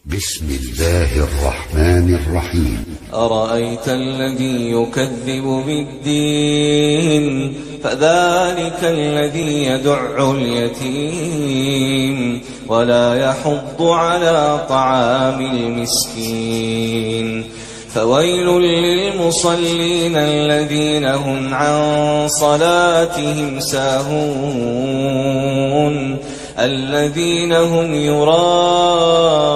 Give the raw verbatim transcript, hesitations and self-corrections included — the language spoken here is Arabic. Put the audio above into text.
بسم الله الرحمن الرحيم. أرأيت الذي يكذب بالدين فذلك الذي يدع اليتيم ولا يحض على طعام المسكين. فويل للمصلين الذين هم عن صلاتهم ساهون الذين هم يراءون